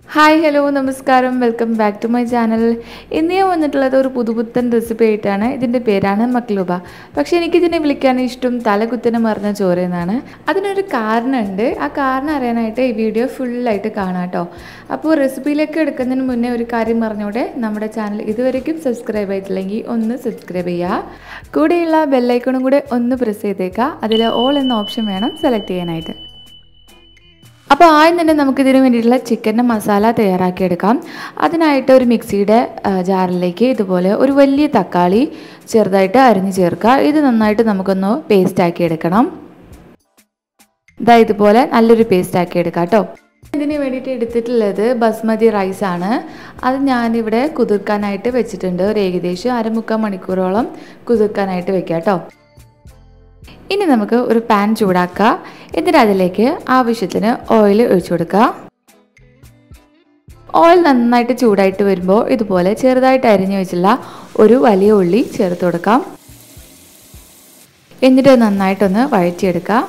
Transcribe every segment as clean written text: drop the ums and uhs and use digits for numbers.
Hi hello നമസ്കാരം welcome back to my channel. ഇന്ന് ഞാൻ വന്നിട്ടുള്ളത് ഒരു പുതുപുത്തൻ റെസിപ്പി ആയിട്ടാണ്. ഇതിൻ്റെ പേരാണ് മക്ലൂബ. പക്ഷേ എനിക്കിതിനെ വിളിക്കാൻ ഇഷ്ടം തലകുത്തനെ മറിഞ്ഞ ചോറ് എന്നാണ്. അതിനൊരു കാരണമുണ്ട്. ആ കാരണം അറിയാനായിട്ട് ഈ വീഡിയോ ഫുള്ളായിട്ട് കാണാം കേട്ടോ. അപ്പോൾ റെസിപ്പിയിലേക്ക് എടുക്കുന്നതിന് മുന്നേ ഒരു കാര്യം പറഞ്ഞോടെ, നമ്മുടെ ചാനൽ ഇതുവരെയ്ക്കും സബ്സ്ക്രൈബ് ആയിട്ടില്ലെങ്കിൽ ഒന്ന് സബ്സ്ക്രൈബ് ചെയ്യുക. കൂടെയുള്ള ബെല്ലൈക്കണും കൂടെ ഒന്ന് പ്രസ് ചെയ്തേക്കുക. അതിൽ ഓൾ എന്ന ഓപ്ഷൻ വേണം സെലക്ട് ചെയ്യാനായിട്ട്. അപ്പോൾ ആദ്യം തന്നെ നമുക്കിതിന് വേണ്ടിയിട്ടുള്ള ചിക്കൻ്റെ മസാല തയ്യാറാക്കിയെടുക്കാം. അതിനായിട്ട് ഒരു മിക്സിയുടെ ജാറിലേക്ക് ഇതുപോലെ ഒരു വലിയ തക്കാളി ചെറുതായിട്ട് അരിഞ്ഞ് ചേർക്കുക. ഇത് നന്നായിട്ട് നമുക്കൊന്ന് പേസ്റ്റാക്കി എടുക്കണം. ഇതുപോലെ നല്ലൊരു പേസ്റ്റാക്കി എടുക്കാം കേട്ടോ. ഇതിന് വേണ്ടിയിട്ട് എടുത്തിട്ടുള്ളത് ബസ്മതി റൈസാണ്. അത് ഞാനിവിടെ കുതിർക്കാനായിട്ട് വെച്ചിട്ടുണ്ട്. ഒരു ഏകദേശം 1/4 മണിക്കൂറോളം കുതിർക്കാനായിട്ട് വെക്കാം കേട്ടോ. ഇനി നമുക്ക് ഒരു പാൻ ചൂടാക്കുക. എന്നിട്ട് അതിലേക്ക് ആവശ്യത്തിന് ഓയിൽ ഒഴിച്ചു കൊടുക്കുക. ഓയിൽ നന്നായിട്ട് ചൂടായിട്ട് വരുമ്പോൾ ഇതുപോലെ ചെറുതായിട്ട് അരിഞ്ഞു വെച്ചുള്ള ഒരു വലിയ ഉള്ളി ചേർത്ത് കൊടുക്കാം. എന്നിട്ട് നന്നായിട്ടൊന്ന് വഴറ്റിയെടുക്കുക.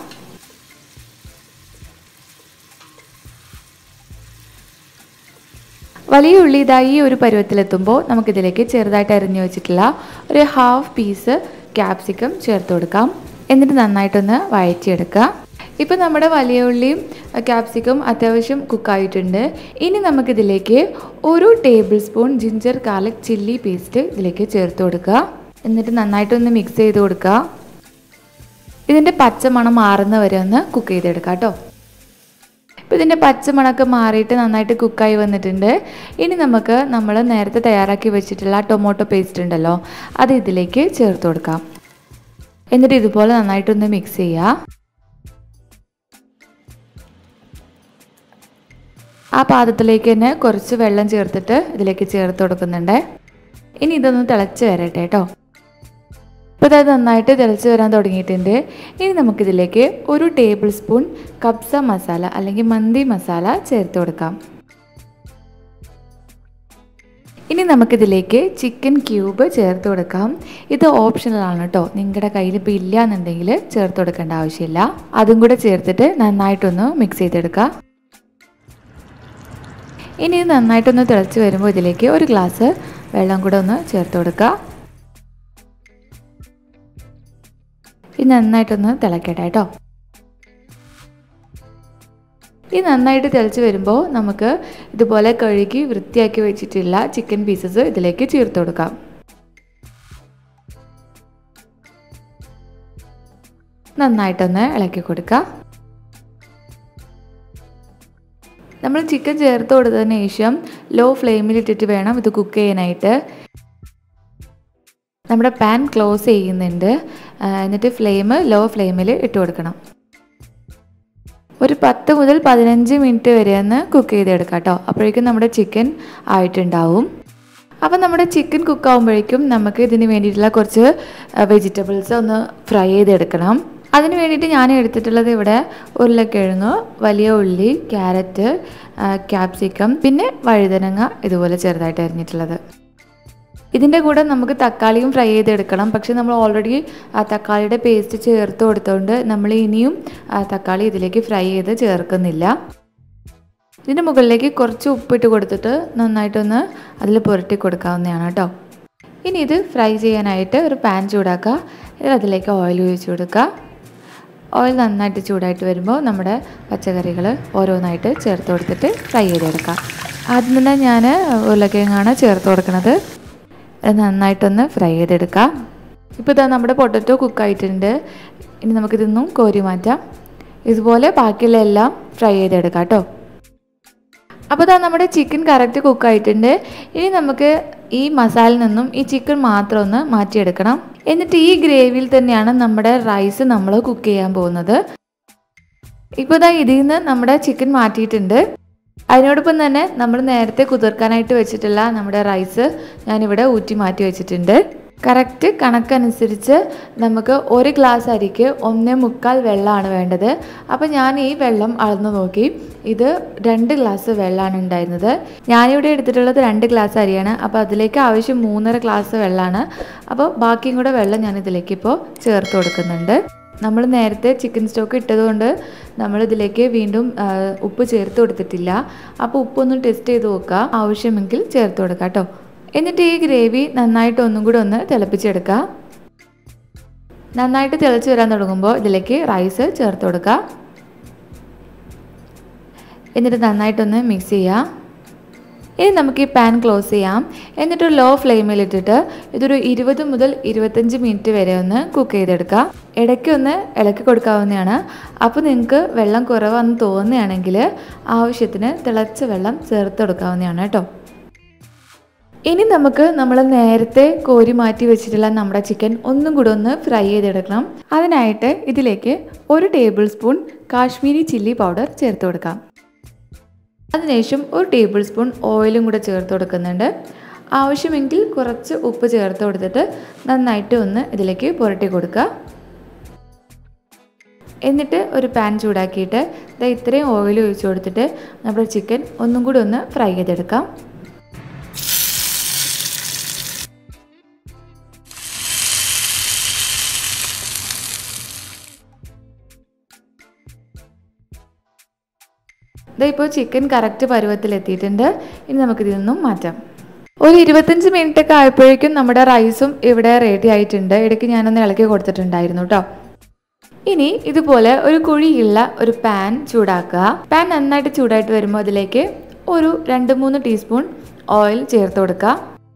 വലിയ ഉള്ളി ഈ ഒരു പരുവത്തിലെത്തുമ്പോൾ നമുക്കിതിലേക്ക് ചെറുതായിട്ട് അരിഞ്ഞു വെച്ചിട്ടുള്ള ഒരു 1/2 പീസ് ക്യാപ്സിക്കം ചേർത്ത് കൊടുക്കാം. എന്നിട്ട് നന്നായിട്ടൊന്ന് വഴറ്റിയെടുക്കുക. ഇപ്പോൾ നമ്മുടെ വലിയ ഉള്ളിയും ക്യാപ്സിക്കം അത്യാവശ്യം കുക്കായിട്ടുണ്ട്. ഇനി നമുക്കിതിലേക്ക് 1 table spoon ginger garlic chilli paste ഇതിലേക്ക് ചേർത്ത് കൊടുക്കുക. എന്നിട്ട് നന്നായിട്ടൊന്ന് മിക്സ് ചെയ്ത് കൊടുക്കുക. ഇതിൻ്റെ പച്ചമണം മാറുന്ന വരെ ഒന്ന് കുക്ക് ചെയ്തെടുക്കുക കേട്ടോ. ഇപ്പോൾ ഇതിൻ്റെ പച്ചമണമൊക്കെ മാറിയിട്ട് നന്നായിട്ട് കുക്കായി വന്നിട്ടുണ്ട്. ഇനി നമുക്ക് നമ്മൾ നേരത്തെ തയ്യാറാക്കി വെച്ചിട്ടുള്ള ടൊമാറ്റോ പേസ്റ്റ് ഉണ്ടല്ലോ, അത് ഇതിലേക്ക് ചേർത്ത് കൊടുക്കാം. എന്നിട്ട് ഇതുപോലെ നന്നായിട്ടൊന്ന് മിക്സ് ചെയ്യുക. ആ പാത്രത്തിലേക്ക് തന്നെ കുറച്ച് വെള്ളം ചേർത്തിട്ട് ഇതിലേക്ക് ചേർത്ത് കൊടുക്കുന്നുണ്ട്. ഇനി ഇതൊന്ന് തിളച്ച് വരട്ടെ കേട്ടോ. ഇപ്പോൾ ഇത് നന്നായിട്ട് തിളച്ച് വരാൻ തുടങ്ങിയിട്ടുണ്ട്. ഇനി നമുക്കിതിലേക്ക് 1 ടേബിൾ സ്പൂൺ കബ്സ മസാല അല്ലെങ്കിൽ മന്തി മസാല ചേർത്ത് കൊടുക്കാം. ഇനി നമുക്കിതിലേക്ക് ചിക്കൻ ക്യൂബ് ചേർത്ത് കൊടുക്കാം. ഇത് ഓപ്ഷണലാണ് കേട്ടോ. നിങ്ങളുടെ കയ്യിൽ ഇപ്പോൾ ഇല്ല എന്നുണ്ടെങ്കിൽ ചേർത്ത് കൊടുക്കേണ്ട ആവശ്യമില്ല. അതും കൂടെ ചേർത്തിട്ട് നന്നായിട്ടൊന്ന് മിക്സ് ചെയ്തെടുക്കുക. ഇനി ഇത് നന്നായിട്ടൊന്ന് തിളച്ച് വരുമ്പോൾ ഇതിലേക്ക് 1 ഗ്ലാസ് വെള്ളം കൂടെ ഒന്ന് ചേർത്ത് കൊടുക്കുക. ഇത് നന്നായിട്ടൊന്ന് തിളക്കട്ടെ കേട്ടോ. ഈ നന്നായിട്ട് തിളച്ച് വരുമ്പോൾ നമുക്ക് ഇതുപോലെ കഴുകി വൃത്തിയാക്കി വെച്ചിട്ടുള്ള ചിക്കൻ പീസസ് ഇതിലേക്ക് ചേർത്ത് കൊടുക്കാം. നന്നായിട്ടൊന്ന് ഇളക്കി കൊടുക്കുക. നമ്മൾ ചിക്കൻ ചേർത്ത് കൊടുത്തതിന് ശേഷം ലോ ഫ്ലെയിമിലിട്ടിട്ട് വേണം ഇത് കുക്ക് ചെയ്യാനായിട്ട്. നമ്മുടെ പാൻ ക്ലോസ് ചെയ്യുന്നുണ്ട്. എന്നിട്ട് ഫ്ലെയിം ലോ ഫ്ലെയിമിൽ ഇട്ട് കൊടുക്കണം. ഒരു 10 മുതൽ 15 മിനിറ്റ് വരെ ഒന്ന് കുക്ക് ചെയ്തെടുക്കാം കേട്ടോ. അപ്പോഴേക്കും നമ്മുടെ ചിക്കൻ ആയിട്ടുണ്ടാവും. അപ്പോൾ നമ്മുടെ ചിക്കൻ കുക്കാവുമ്പോഴേക്കും നമുക്ക് ഇതിന് വേണ്ടിയിട്ടുള്ള കുറച്ച് വെജിറ്റബിൾസ് ഒന്ന് ഫ്രൈ ചെയ്തെടുക്കണം. അതിന് വേണ്ടിയിട്ട് ഞാൻ എടുത്തിട്ടുള്ളത് ഇവിടെ ഉരുളക്കിഴങ്ങ്, വലിയ ഉള്ളി, ക്യാരറ്റ്, ക്യാപ്സിക്കം, പിന്നെ വഴുതനങ്ങ ഇതുപോലെ ചെറുതായിട്ട് അരിഞ്ഞിട്ടുള്ളത്. ഇതിൻ്റെ കൂടെ നമുക്ക് തക്കാളിയും ഫ്രൈ ചെയ്തെടുക്കണം. പക്ഷേ നമ്മൾ ഓൾറെഡി തക്കാളിയുടെ പേസ്റ്റ് ചേർത്ത് കൊടുത്തുകൊണ്ട് നമ്മൾ ഇനിയും തക്കാളി ഇതിലേക്ക് ഫ്രൈ ചെയ്ത് ചേർക്കുന്നില്ല. ഇതിൻ്റെ മുകളിലേക്ക് കുറച്ച് ഉപ്പിട്ട് കൊടുത്തിട്ട് നന്നായിട്ടൊന്ന് അതിൽ പുരട്ടി കൊടുക്കാവുന്നതാണ് കേട്ടോ. ഇനി ഇത് ഫ്രൈ ചെയ്യാനായിട്ട് ഒരു പാൻ ചൂടാക്കുക. അതിലേക്ക് ഓയിൽ ഒഴിച്ച് കൊടുക്കുക. ഓയിൽ നന്നായിട്ട് ചൂടായിട്ട് വരുമ്പോൾ നമ്മുടെ പച്ചക്കറികൾ ഓരോന്നായിട്ട് ചേർത്ത് കൊടുത്തിട്ട് ഫ്രൈ ചെയ്തെടുക്കാം. ആദ്യം തന്നെ ഞാൻ ഉരുളക്കിഴങ്ങാണ് ചേർത്ത് കൊടുക്കുന്നത്. നന്നായിട്ടൊന്ന് ഫ്രൈ ചെയ്തെടുക്കാം. ഇപ്പോൾ ഇതാ നമ്മുടെ പൊട്ടറ്റോ കുക്കായിട്ടുണ്ട്. ഇനി നമുക്കിതൊന്നും കോരി മാറ്റാം. ഇതുപോലെ ബാക്കിയുള്ള എല്ലാം ഫ്രൈ ചെയ്തെടുക്കാം കേട്ടോ. അപ്പോൾ ഇതാ നമ്മുടെ ചിക്കൻ കറക്റ്റ് കുക്കായിട്ടുണ്ട്. ഇനി നമുക്ക് ഈ മസാലയിൽ നിന്നും ഈ ചിക്കൻ മാത്രം ഒന്ന് മാറ്റിയെടുക്കണം. എന്നിട്ട് ഈ ഗ്രേവിയിൽ തന്നെയാണ് നമ്മുടെ റൈസ് നമ്മൾ കുക്ക് ചെയ്യാൻ പോകുന്നത്. ഇപ്പോൾ ഇതാ ഇതിൽ നിന്ന് നമ്മുടെ ചിക്കൻ മാറ്റിയിട്ടുണ്ട്. അതിനോടൊപ്പം തന്നെ നമ്മൾ നേരത്തെ കുതിർക്കാനായിട്ട് വെച്ചിട്ടുള്ള നമ്മുടെ റൈസ് ഞാനിവിടെ ഊറ്റി മാറ്റി വെച്ചിട്ടുണ്ട്. കറക്റ്റ് കണക്കനുസരിച്ച് നമുക്ക് 1 ഗ്ലാസ് അരിക്ക് 1.25 വെള്ളമാണ് വേണ്ടത്. അപ്പോൾ ഞാൻ ഈ വെള്ളം അളന്ന് നോക്കി. ഇത് 2 ഗ്ലാസ് വെള്ളമാണ് ഉണ്ടായിരുന്നത്. ഞാനിവിടെ എടുത്തിട്ടുള്ളത് 2 ഗ്ലാസ് അരിയാണ്. അപ്പോൾ അതിലേക്ക് ആവശ്യം 3.5 ഗ്ലാസ് വെള്ളമാണ്. അപ്പോൾ ബാക്കിയും കൂടെ വെള്ളം ഞാൻ ഇതിലേക്ക് ഇപ്പോൾ ചേർത്ത് കൊടുക്കുന്നുണ്ട്. നമ്മൾ നേരത്തെ ചിക്കൻ സ്റ്റോക്ക് ഇട്ടതുകൊണ്ട് നമ്മളിതിലേക്ക് വീണ്ടും ഉപ്പ് ചേർത്ത് കൊടുത്തിട്ടില്ല. അപ്പോൾ ഉപ്പൊന്ന് ടെസ്റ്റ് ചെയ്ത് നോക്കുക, ആവശ്യമെങ്കിൽ ചേർത്ത് കൊടുക്കുക കേട്ടോ. എന്നിട്ട് ഈ ഗ്രേവി നന്നായിട്ട് ഒന്നും കൂടി ഒന്ന് തിളപ്പിച്ചെടുക്കുക. നന്നായിട്ട് തിളച്ച് വരാൻ തുടങ്ങുമ്പോൾ ഇതിലേക്ക് റൈസ് ചേർത്ത് കൊടുക്കുക. എന്നിട്ട് നന്നായിട്ടൊന്ന് മിക്സ് ചെയ്യുക. ഇനി നമുക്ക് ഈ പാൻ ക്ലോസ് ചെയ്യാം. എന്നിട്ട് ലോ ഫ്ലെയിമിലിട്ടിട്ട് ഇതൊരു 20 മുതൽ 25 മിനിറ്റ് വരെ ഒന്ന് കുക്ക് ചെയ്തെടുക്കുക. ഇടയ്ക്ക് ഒന്ന് ഇളക്കി കൊടുക്കാവുന്നതാണ്. അപ്പോൾ നിങ്ങൾക്ക് വെള്ളം കുറവാണെന്ന് തോന്നുകയാണെങ്കിൽ ആവശ്യത്തിന് തിളച്ച വെള്ളം ചേർത്ത് കൊടുക്കാവുന്നതാണ് കേട്ടോ. ഇനി നമുക്ക് നമ്മൾ നേരത്തെ കോരി മാറ്റി വെച്ചിട്ടുള്ള നമ്മുടെ ചിക്കൻ ഒന്നും കൂടെ ഒന്ന് ഫ്രൈ ചെയ്തെടുക്കണം. അതിനായിട്ട് ഇതിലേക്ക് 1 table spoon Kashmiri chilli powder ചേർത്ത് കൊടുക്കാം. അതിനുശേഷം 1 ടേബിൾ സ്പൂൺ ഓയിലും കൂടെ ചേർത്ത് കൊടുക്കുന്നുണ്ട്. ആവശ്യമെങ്കിൽ കുറച്ച് ഉപ്പ് ചേർത്ത് കൊടുത്തിട്ട് നന്നായിട്ട് ഒന്ന് ഇതിലേക്ക് പുരട്ടി കൊടുക്കുക. എന്നിട്ട് ഒരു പാൻ ചൂടാക്കിയിട്ട് ഇത്രയും ഓയിൽ ഒഴിച്ച് കൊടുത്തിട്ട് നമ്മുടെ ചിക്കൻ ഒന്നും കൂടി ഒന്ന് ഫ്രൈ ചെയ്തെടുക്കാം. ഇപ്പോൾ ചിക്കൻ കറക്റ്റ് പരുവത്തിലെത്തിയിട്ടുണ്ട്. ഇനി നമുക്കിതിൽ നിന്നും മാറ്റാം. ഒരു 25 മിനിറ്റ് ഒക്കെ ആയപ്പോഴേക്കും നമ്മുടെ റൈസും ഇവിടെ റെഡി ആയിട്ടുണ്ട്. ഇടയ്ക്ക് ഞാനൊന്ന് ഇളക്കി കൊടുത്തിട്ടുണ്ടായിരുന്നു കേട്ടോ. ഇനി ഇതുപോലെ ഒരു കുഴിയുള്ള ഒരു പാൻ ചൂടാക്കുക. പാൻ നന്നായിട്ട് ചൂടായിട്ട് വരുമ്പോൾ അതിലേക്ക് ഒരു 2-3 ടീസ്പൂൺ ഓയിൽ ചേർത്ത് കൊടുക്കുക.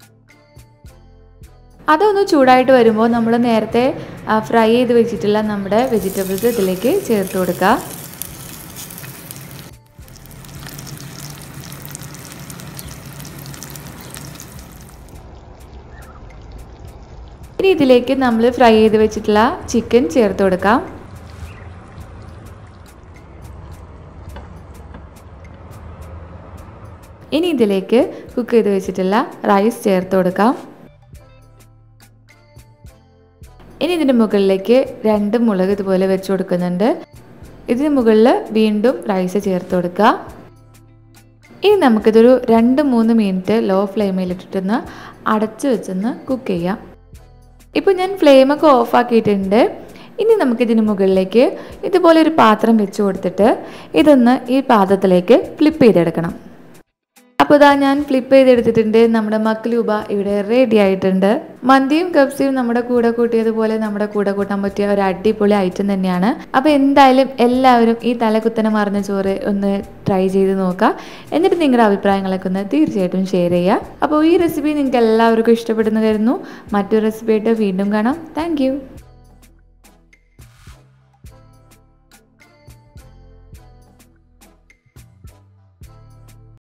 അതൊന്ന് ചൂടായിട്ട് വരുമ്പോൾ നമ്മൾ നേരത്തെ ഫ്രൈ ചെയ്ത് വെച്ചിട്ടുള്ള നമ്മുടെ വെജിറ്റബിൾസ് ഇതിലേക്ക് ചേർത്ത് കൊടുക്കുക. ഇനി ഇതിലേക്ക് നമ്മൾ ഫ്രൈ ചെയ്ത് വെച്ചിട്ടുള്ള ചിക്കൻ ചേർത്ത് കൊടുക്കാം. ഇനി ഇതിലേക്ക് കുക്ക് ചെയ്ത് വെച്ചിട്ടുള്ള റൈസ് ചേർത്ത് കൊടുക്കാം. ഇനി ഇതിൻ്റെ മുകളിലേക്ക് 2 മുളക് ഇതുപോലെ വെച്ച് കൊടുക്കുന്നുണ്ട്. ഇതിന് മുകളിൽ വീണ്ടും റൈസ് ചേർത്ത് കൊടുക്കുക. ഇനി നമുക്കിതൊരു 2-3 മിനിറ്റ് ലോ ഫ്ലെയിമിലിട്ടിട്ടൊന്ന് അടച്ച് വെച്ചൊന്ന് കുക്ക് ചെയ്യാം. ഇപ്പോൾ ഞാൻ ഫ്ലെയിമൊക്കെ ഓഫാക്കിയിട്ടുണ്ട്. ഇനി നമുക്കിതിന് മുകളിലേക്ക് ഇതുപോലെ ഒരു പാത്രം വെച്ച് കൊടുത്തിട്ട് ഇതൊന്ന് ഈ പാത്രത്തിലേക്ക് ഫ്ലിപ്പ് ചെയ്തെടുക്കണം. അപ്പോൾ ഇതാ ഞാൻ ഫ്ലിപ്പ് ചെയ്തെടുത്തിട്ടുണ്ട്. നമ്മുടെ മക്ലൂബ ഇവിടെ റെഡി ആയിട്ടുണ്ട്. മന്തിയും കബ്സയും നമ്മുടെ കൂടെ കൂട്ടിയതുപോലെ നമ്മുടെ കൂടെ കൂട്ടാൻ പറ്റിയ ഒരു അടിപൊളി ഐറ്റം തന്നെയാണ്. അപ്പോൾ എന്തായാലും എല്ലാവരും ഈ തലകുത്തനെ മറിഞ്ഞ ചോറ് ഒന്ന് ട്രൈ ചെയ്ത് നോക്കുക. എന്നിട്ട് നിങ്ങളുടെ അഭിപ്രായങ്ങളൊക്കെ ഒന്ന് തീർച്ചയായിട്ടും ഷെയർ ചെയ്യുക. അപ്പോൾ ഈ റെസിപ്പി നിങ്ങൾക്ക് എല്ലാവർക്കും ഇഷ്ടപ്പെടുന്നു കരുതുന്നു. മറ്റൊരു റെസിപ്പി ആയിട്ട് വീണ്ടും കാണാം. താങ്ക്